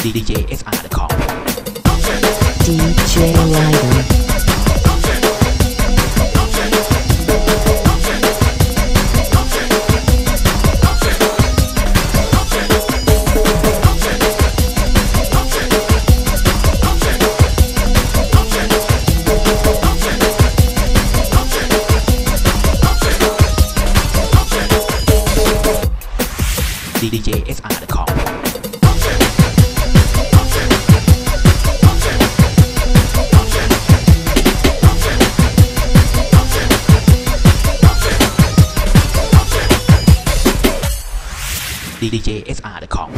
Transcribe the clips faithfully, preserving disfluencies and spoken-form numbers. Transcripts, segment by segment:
ดี เจ เอส อาร์ ดอท คอมดี เจ Lighter ดี เจ เอส อาร์ ดอท คอม ดี เจ เอส อาร์ ดอท คอม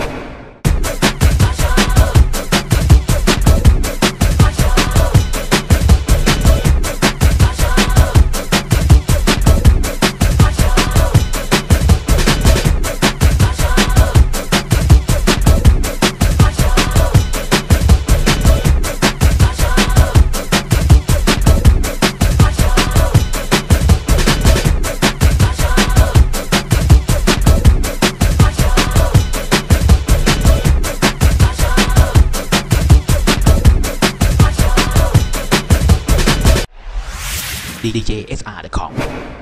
ดี เจ เอส อาร์ ดอท คอม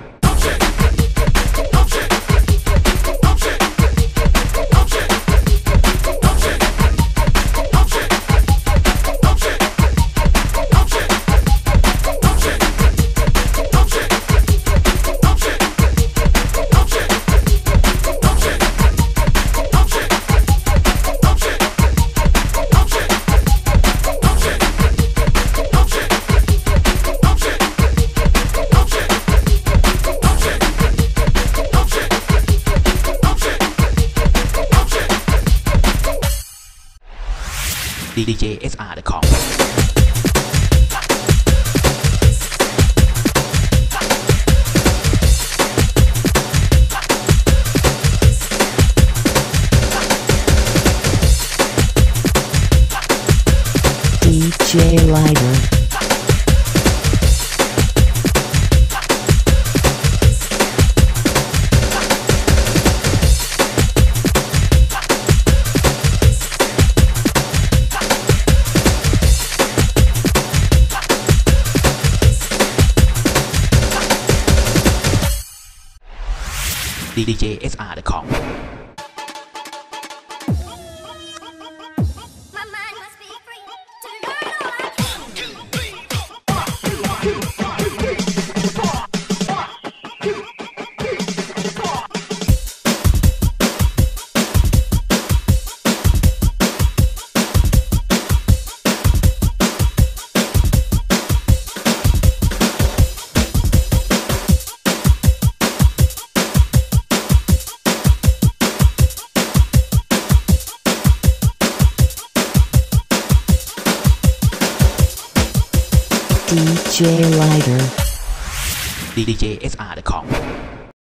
ดี เจ เอส อาร์ ดอท คอมดี เจ Lighter ดี เจ เอส อาร์ ดอท คอมดี เจ Lighter ดี เจ เอส อาร์ ดอท คอม